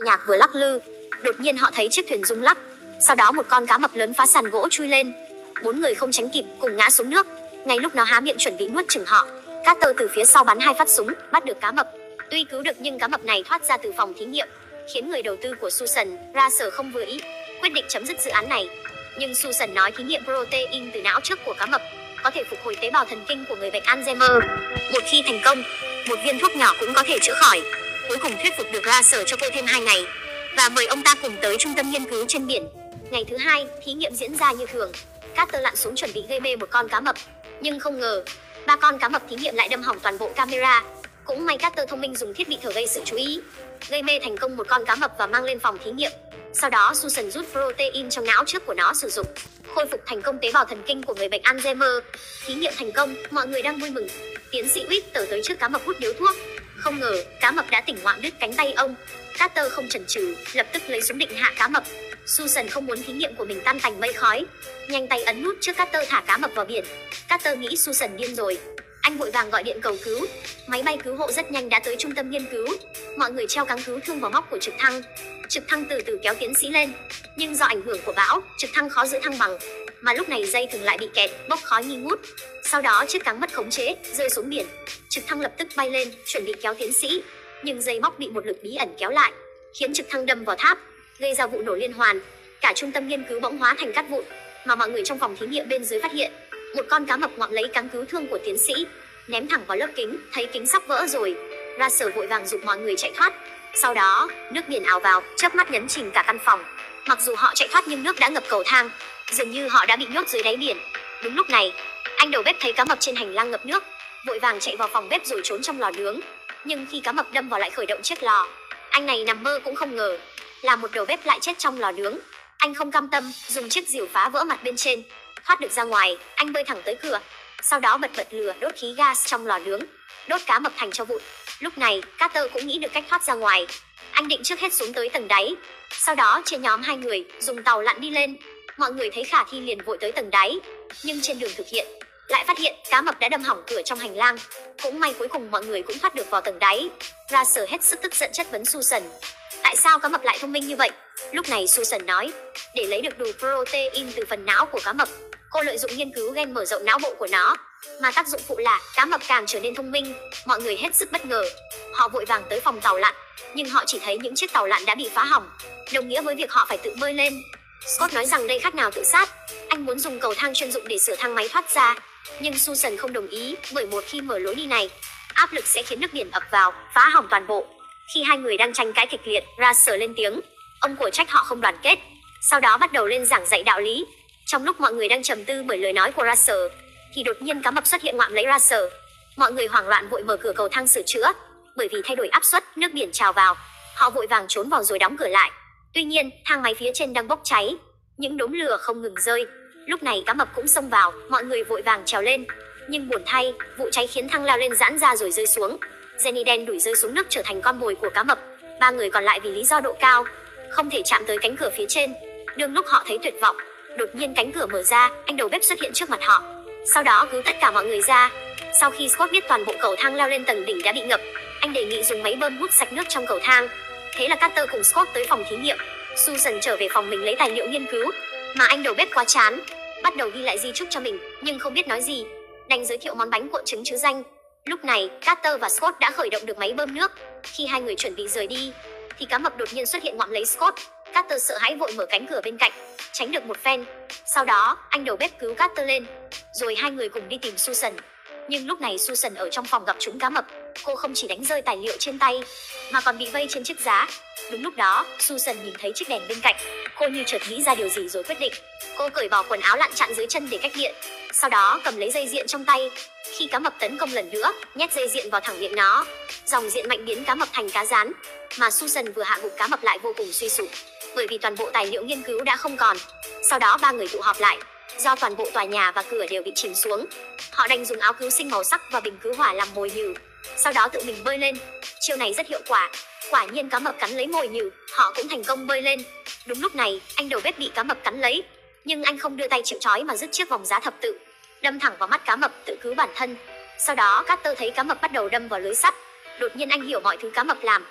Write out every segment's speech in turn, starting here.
nhạc vừa lắc lư, đột nhiên họ thấy chiếc thuyền rung lắc. Sau đó một con cá mập lớn phá sàn gỗ chui lên. 4 người không tránh kịp cùng ngã xuống nước. Ngay lúc nó há miệng chuẩn bị nuốt chửng họ, Carter từ phía sau bắn 2 phát súng, bắt được cá mập. Tuy cứu được nhưng cá mập này thoát ra từ phòng thí nghiệm, khiến người đầu tư của Susan, Russell không vừa ý, quyết định chấm dứt dự án này. Nhưng Susan nói thí nghiệm protein từ não trước của cá mập có thể phục hồi tế bào thần kinh của người bệnh Alzheimer. Một khi thành công, một viên thuốc nhỏ cũng có thể chữa khỏi. Cuối cùng thuyết phục được Russell cho cô thêm 2 ngày và mời ông ta cùng tới trung tâm nghiên cứu trên biển. Ngày thứ 2, thí nghiệm diễn ra như thường. Carter lặn xuống chuẩn bị gây mê một con cá mập, nhưng không ngờ 3 con cá mập thí nghiệm lại đâm hỏng toàn bộ camera. Cũng may Carter thông minh dùng thiết bị thở gây sự chú ý, gây mê thành công một con cá mập và mang lên phòng thí nghiệm. Sau đó Susan rút protein trong não trước của nó sử dụng, khôi phục thành công tế bào thần kinh của người bệnh Alzheimer. Thí nghiệm thành công, mọi người đang vui mừng. Tiến sĩ Whittaker tới trước cá mập hút điếu thuốc. Không ngờ cá mập đã tỉnh ngoạm đứt cánh tay ông. Carter không chần chừ, lập tức lấy súng định hạ cá mập. Susan không muốn thí nghiệm của mình tan thành mây khói, nhanh tay ấn nút trước Carter thả cá mập vào biển. Carter nghĩ Susan điên rồi. Anh vội vàng gọi điện cầu cứu. Máy bay cứu hộ rất nhanh đã tới trung tâm nghiên cứu. Mọi người treo cáng cứu thương vào móc của trực thăng. Trực thăng từ từ kéo tiến sĩ lên, nhưng do ảnh hưởng của bão, trực thăng khó giữ thăng bằng. Mà lúc này dây thừng lại bị kẹt, bốc khói nghi ngút. Sau đó chiếc cáng mất khống chế, rơi xuống biển. Trực thăng lập tức bay lên, chuẩn bị kéo tiến sĩ, nhưng dây móc bị một lực bí ẩn kéo lại, khiến trực thăng đâm vào tháp, gây ra vụ nổ liên hoàn. Cả trung tâm nghiên cứu bỗng hóa thành cát vụn, mà mọi người trong phòng thí nghiệm bên dưới phát hiện một con cá mập ngoạm lấy cáng cứu thương của tiến sĩ, ném thẳng vào lớp kính, thấy kính sắp vỡ rồi. Russell vội vàng giục mọi người chạy thoát. Sau đó, nước biển ào vào, chớp mắt nhấn chìm cả căn phòng. Mặc dù họ chạy thoát nhưng nước đã ngập cầu thang, dường như họ đã bị nhốt dưới đáy biển. Đúng lúc này, anh đầu bếp thấy cá mập trên hành lang ngập nước, vội vàng chạy vào phòng bếp rồi trốn trong lò nướng. Nhưng khi cá mập đâm vào lại khởi động chiếc lò. Anh này nằm mơ cũng không ngờ là một đầu bếp lại chết trong lò nướng. Anh không cam tâm, dùng chiếc rìu phá vỡ mặt bên trên. Thoát được ra ngoài, anh bơi thẳng tới cửa, sau đó bật lửa đốt khí gas trong lò nướng, đốt cá mập thành tro vụn. Lúc này, Carter cũng nghĩ được cách thoát ra ngoài. Anh định trước hết xuống tới tầng đáy, sau đó chia nhóm 2 người dùng tàu lặn đi lên. Mọi người thấy khả thi liền vội tới tầng đáy, nhưng trên đường thực hiện lại phát hiện cá mập đã đâm hỏng cửa trong hành lang. Cũng may cuối cùng mọi người cũng thoát được vào tầng đáy. Russell hết sức tức giận chất vấn Susan, tại sao cá mập lại thông minh như vậy? Lúc này Susan nói, để lấy được đủ protein từ phần não của cá mập, cô lợi dụng nghiên cứu gen mở rộng não bộ của nó, mà tác dụng phụ là cá mập càng trở nên thông minh. Mọi người hết sức bất ngờ, họ vội vàng tới phòng tàu lặn, nhưng họ chỉ thấy những chiếc tàu lặn đã bị phá hỏng, đồng nghĩa với việc họ phải tự bơi lên. Scott nói rằng đây khác nào tự sát, anh muốn dùng cầu thang chuyên dụng để sửa thang máy thoát ra, nhưng Susan không đồng ý, bởi một khi mở lối đi này, áp lực sẽ khiến nước biển ập vào, phá hỏng toàn bộ. Khi hai người đang tranh cãi kịch liệt, Russell lên tiếng, ông của trách họ không đoàn kết, sau đó bắt đầu lên giảng dạy đạo lý. Trong lúc mọi người đang trầm tư bởi lời nói của Russell, thì đột nhiên cá mập xuất hiện ngoạm lấy Russell. Mọi người hoảng loạn vội mở cửa cầu thang sửa chữa, bởi vì thay đổi áp suất, nước biển trào vào. Họ vội vàng trốn vào rồi đóng cửa lại. Tuy nhiên, thang máy phía trên đang bốc cháy, những đốm lửa không ngừng rơi. Lúc này cá mập cũng xông vào, mọi người vội vàng trèo lên. Nhưng buồn thay, vụ cháy khiến thang lao lên giãn ra rồi rơi xuống. Jenny đen đủi rơi xuống nước trở thành con mồi của cá mập. 3 người còn lại vì lý do độ cao, không thể chạm tới cánh cửa phía trên. Đương lúc họ thấy tuyệt vọng, đột nhiên cánh cửa mở ra, anh đầu bếp xuất hiện trước mặt họ. Sau đó cứu tất cả mọi người ra. Sau khi Scott biết toàn bộ cầu thang leo lên tầng đỉnh đã bị ngập, anh đề nghị dùng máy bơm hút sạch nước trong cầu thang. Thế là Carter cùng Scott tới phòng thí nghiệm. Susan trở về phòng mình lấy tài liệu nghiên cứu, mà anh đầu bếp quá chán, bắt đầu ghi lại di chúc cho mình, nhưng không biết nói gì, đành giới thiệu món bánh cuộn trứng chứ danh. Lúc này, Carter và Scott đã khởi động được máy bơm nước. Khi hai người chuẩn bị rời đi, thì cá mập đột nhiên xuất hiện ngoạm lấy Scott. Carter sợ hãi vội mở cánh cửa bên cạnh, tránh được một phen. Sau đó, anh đầu bếp cứu Carter lên, rồi hai người cùng đi tìm Susan. Nhưng lúc này Susan ở trong phòng gặp trúng cá mập. Cô không chỉ đánh rơi tài liệu trên tay, mà còn bị vây trên chiếc giá. Đúng lúc đó, Susan nhìn thấy chiếc đèn bên cạnh. Cô như chợt nghĩ ra điều gì rồi quyết định. Cô cởi bỏ quần áo lặn chặn dưới chân để cách điện, sau đó cầm lấy dây điện trong tay. Khi cá mập tấn công lần nữa, nhét dây điện vào thẳng miệng nó. Dòng điện mạnh biến cá mập thành cá rán, mà Susan vừa hạ gục cá mập lại vô cùng suy sụp, bởi vì toàn bộ tài liệu nghiên cứu đã không còn. Sau đó 3 người tụ họp lại. Do toàn bộ tòa nhà và cửa đều bị chìm xuống, họ đành dùng áo cứu sinh màu sắc và bình cứu hỏa làm mồi nhử, sau đó tự mình bơi lên. Chiêu này rất hiệu quả. Quả nhiên cá mập cắn lấy mồi nhử, họ cũng thành công bơi lên. Đúng lúc này, anh đầu bếp bị cá mập cắn lấy, nhưng anh không đưa tay chịu trói mà dứt chiếc vòng giá thập tự, đâm thẳng vào mắt cá mập tự cứu bản thân. Sau đó Carter thấy cá mập bắt đầu đâm vào lưới sắt. Đột nhiên anh hiểu mọi thứ cá mập làm.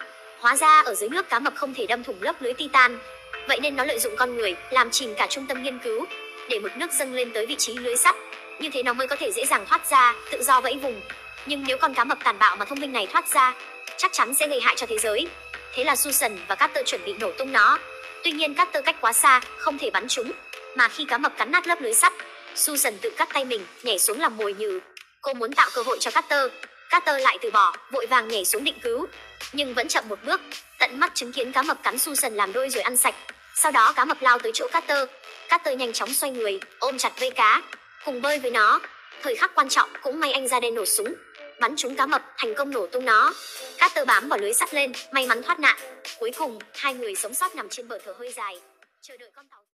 Hóa ra ở dưới nước cá mập không thể đâm thủng lớp lưới titan, vậy nên nó lợi dụng con người làm chìm cả trung tâm nghiên cứu, để mực nước dâng lên tới vị trí lưới sắt. Như thế nó mới có thể dễ dàng thoát ra, tự do vẫy vùng. Nhưng nếu con cá mập tàn bạo mà thông minh này thoát ra, chắc chắn sẽ gây hại cho thế giới. Thế là Susan và Carter chuẩn bị nổ tung nó. Tuy nhiên Carter cách quá xa, không thể bắn chúng. Mà khi cá mập cắn nát lớp lưới sắt, Susan tự cắt tay mình, nhảy xuống làm mồi nhử. Cô muốn tạo cơ hội cho Carter. Carter lại từ bỏ, vội vàng nhảy xuống định cứu. Nhưng vẫn chậm một bước, tận mắt chứng kiến cá mập cắn Susan làm đôi rồi ăn sạch. Sau đó cá mập lao tới chỗ Carter. Carter nhanh chóng xoay người, ôm chặt vây cá, cùng bơi với nó. Thời khắc quan trọng cũng may anh Ra đen nổ súng, bắn trúng cá mập, thành công nổ tung nó. Carter bám vào lưới sắt lên, may mắn thoát nạn. Cuối cùng, hai người sống sót nằm trên bờ thở hơi dài, chờ đợi con tàu.